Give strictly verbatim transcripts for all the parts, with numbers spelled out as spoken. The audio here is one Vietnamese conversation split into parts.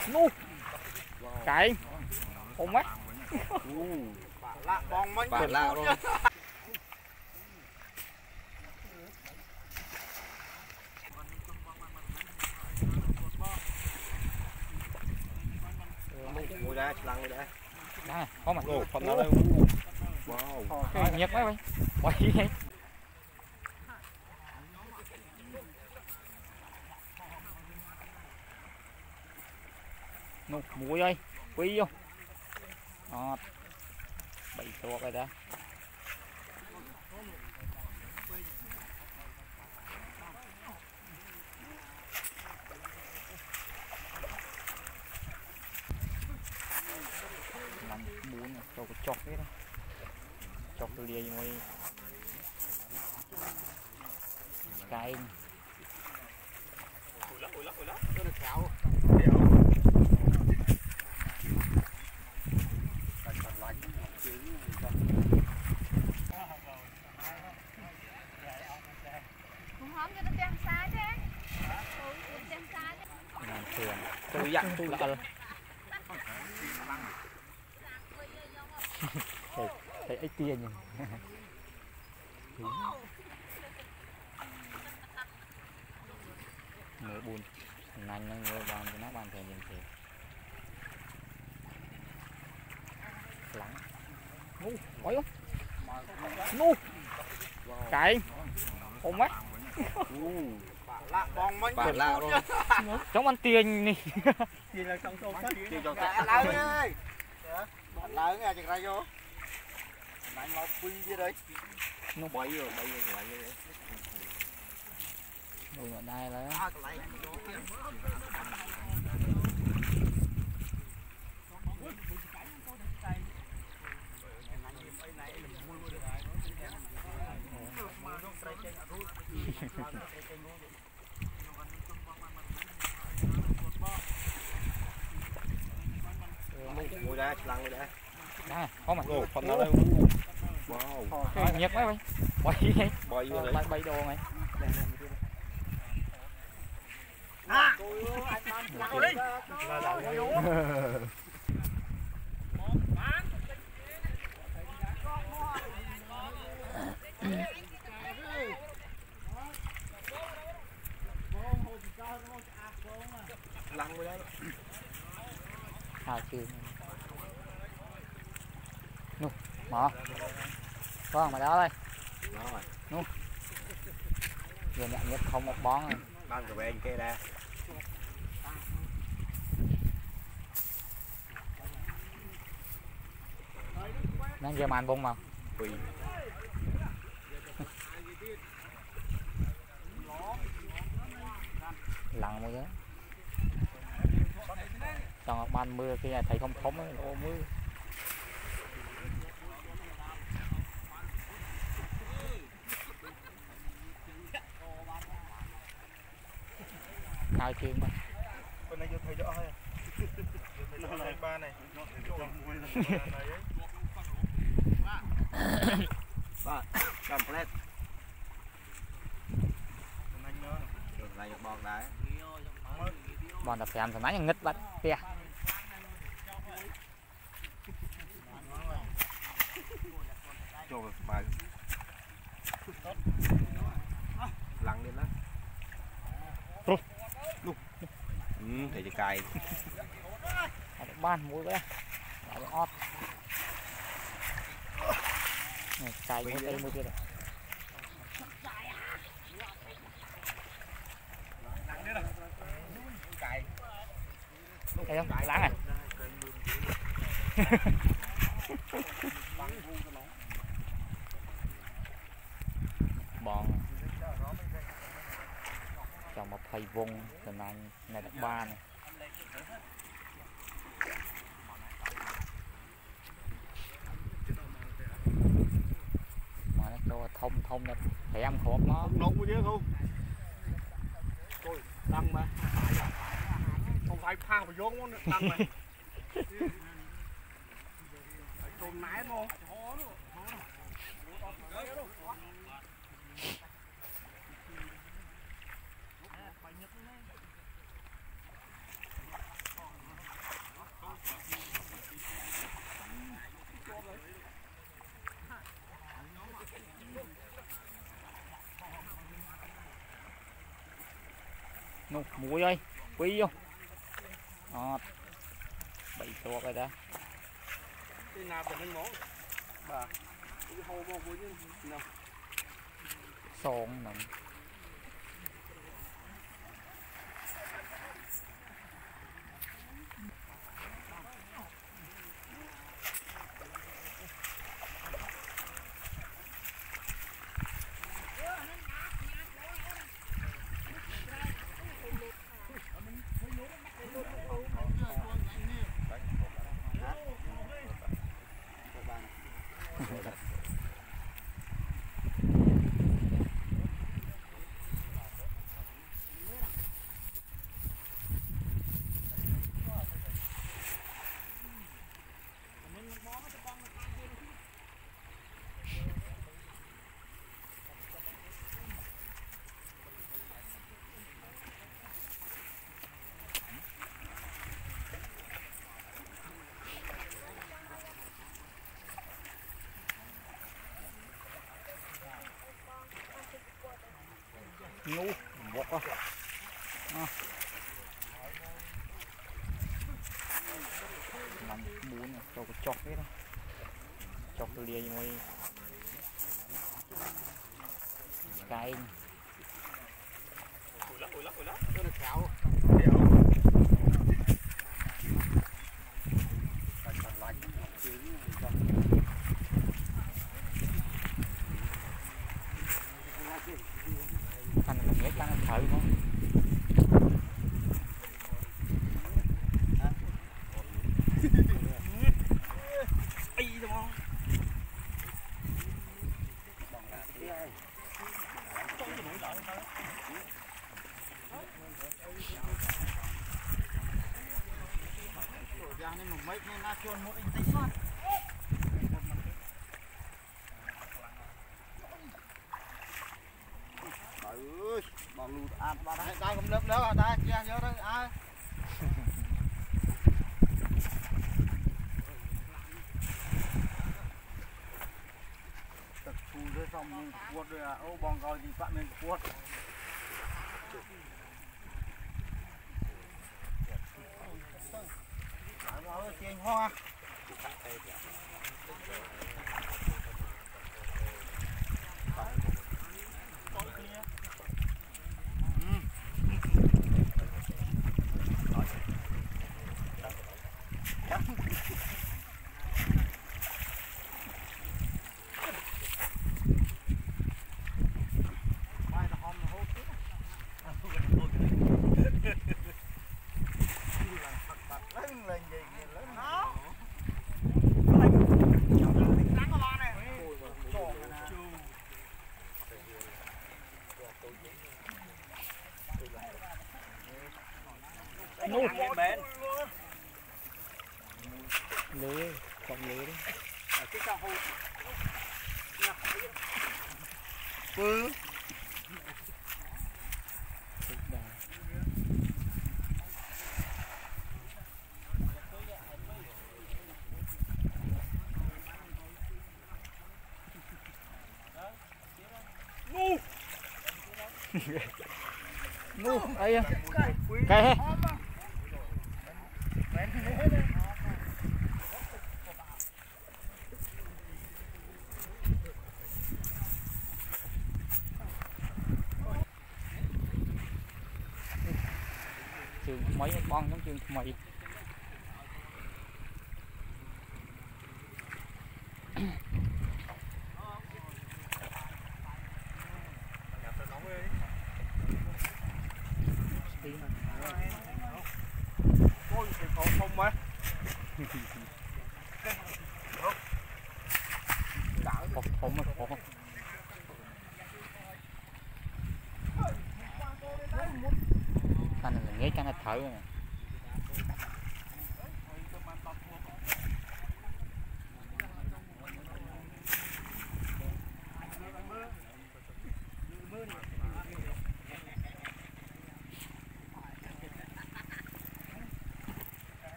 nu cái không mấy lạ bong mấy bạn lạ luôn. Ngồi đây, lăng đây. Đây, có mà. Ồ, phần nào đây. Wow. Cái nhiệt mấy vậy? Quay vậy. Nụ muối ơi, quý vô. Đó. Bảy tuột rồi đó. Làm muốn cho cái chọc đấy đó. Chọc lìa ngoài cái tôi dặn tôi là thầy thầy ấy tiền nhỉ. Người buồn nhanh nó người bàn nó bàn thầy nhìn thầy lắng ngu quay không ngu cái không mấy lạ bong mấy bạn lạ luôn. chống ăn tiền nè. gì là trong số hết tiền cho cả lớn ơi lớn nghe chừng ra vô đánh mau quy dưới đây Nó bay rồi bay rồi lại rồi. Ngồi ở đây là Ngồi đây, lăng đây. đây, có mà. Ồ, phần nào đây. Wow. Cái nhiệt mấy vậy? Quay vậy. Bay vô đấy. Lại bay đồ mày. à lặng đi Lăng vô đấy. Hai chưa. Nu, mở. Vâng, mà đó đây. Đó rồi. Nu. Giờ nhận nhất không một bón rồi. Ban của bên kia ra. Đang giờ màn bông mà. Quỳ. Lặng rồi đó. Còn ban mưa kia thấy không thống ấy, ô mưa. Hai chương mà. Con này vô thầy rõ thôi. Vô thầy ba này. Ba, cầm plate. Rồi lại một bòn đá. Bọn tập xem thằng nãy nghịch bắt kìa. Cho bài. Lăng lên đó. Lúc. Ừ, thầy chỉ cài. Ban mũi vậy. Lại ót. Này cài mũi tay mũi kia rồi. Thấy không? Láng này. Bọn chồng một thầy vùng từ này này đặt ba này. Mà nó cho thông thông nó thèm khổ nó. nóng có chứ không tôi đăng mà không phải phang phải vốn nó đăng mà trồn nái mà nụ muối ơi quý vô ọt bảy tuột rồi đó cái nào còn lên món bà cái hồ mong vui chứ nào son nè ngu bột quá à. Làm bún cho cái chọc đấy đó chọc từ lia ngồi cái anh là nghĩa tăng thử không nên một mấy nên na chôn một anh tính luôn. Trời ơi, bảo lụt ạt bà đây đây không lớp lớp à đây chia nhớ đây ai. Tập chu rồi xong mình quật rồi à, ô bong coi gì bạn mình quật. Rồi tiền hoa. ngu lưới còn lưới đấy ừ. ngu ngu ấy à cái hết trường mấy bon giống trường mày không không mấy không không không anh là nghe cái nó thở này.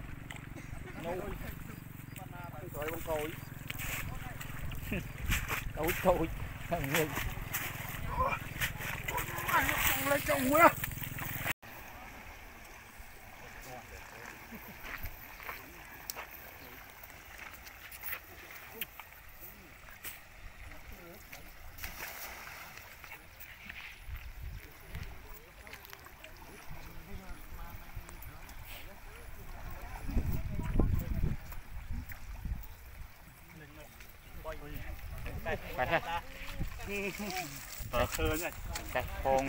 rồi con còi Ôi trời ơi. Anh nó lấy chồng quá. Phải ha. Ờ khơi này. Đây con.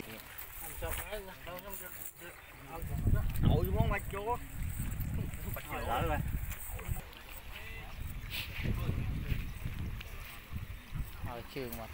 Nội món mạch chúa. Bạch lỡ rồi. Ở trường mà.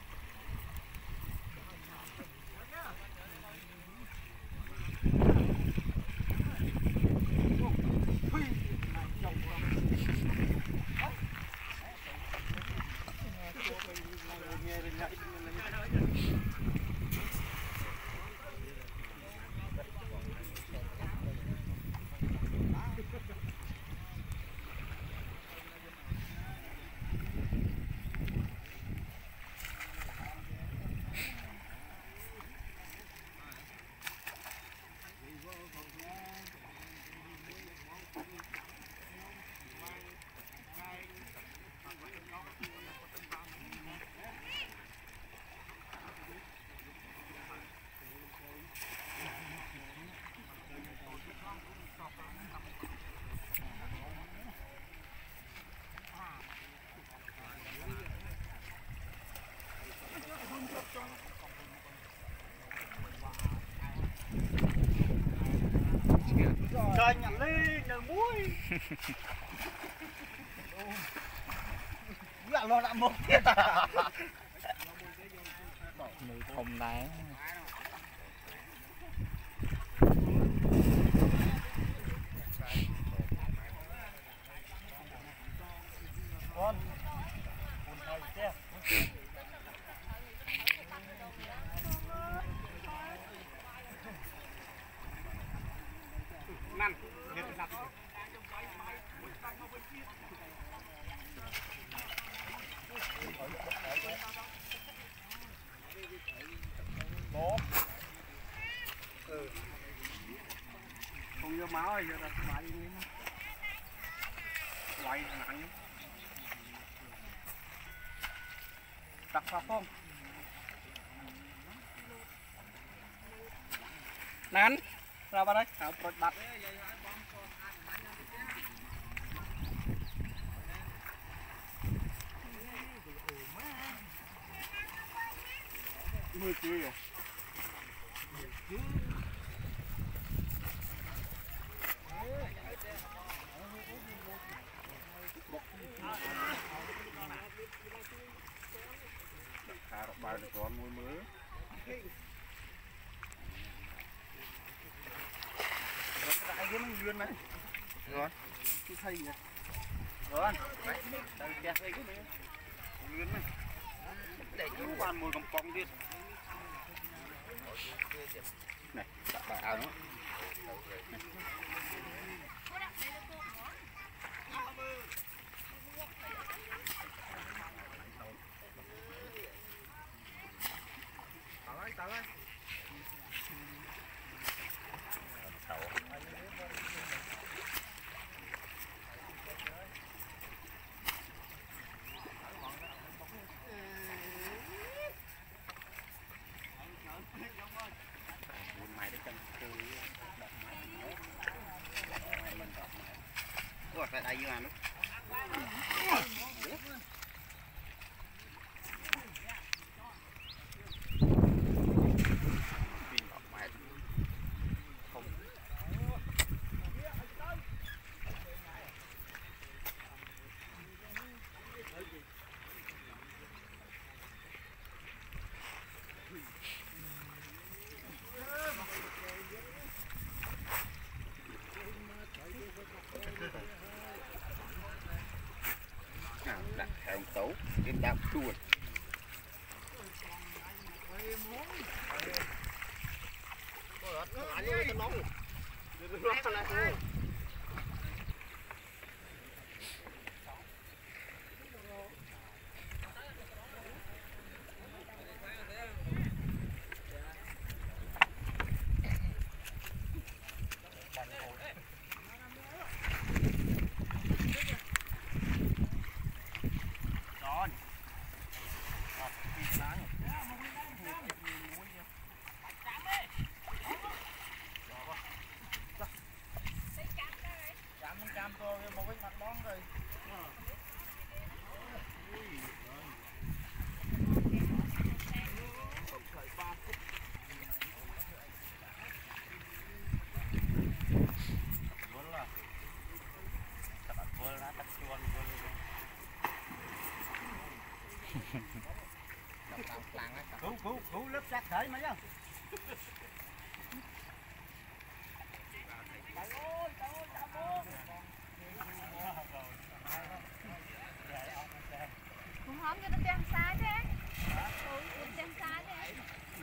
Trời nhặt lên nở muối. Dạ lo đã một tiết à. Mùi thông đá. Con. Con thầy chứ. Năn, lên đặt. Bố. Ừ. Không vô máu rồi, giờ là bài đi. Quay nặng. Đặt vào không? Nắn, ra vào đây, thảo bật bật. Mười kg à? Thả đọc bài được con mùi mớ. Nó đại nó lươn này. Rồi. Cái thây này. Rồi. Đấy, đây kẹt đây cái này. Lươn này. Để chú bàn mùi cầm cong đi. Này, đặt bài áo nữa. Tao ơi, tao ơi. Ủa, phải đây như nào nữa? Đặt theo tấu, đến đạp chuột. Cứu cứu cứu lớp sát thể mấy á. Không hóm cho nó trang xa thế. Ừ, trang xa thế.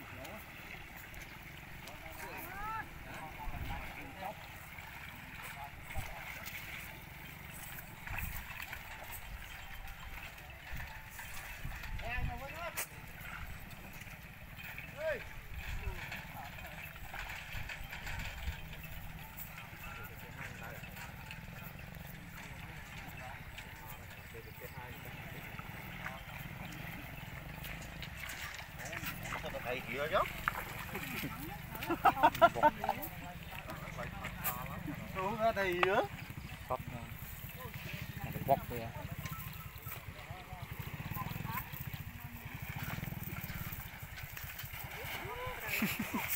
Thầy kia chứ. Đúng ra thầy nữa. Bóc nha. Này bóc kìa.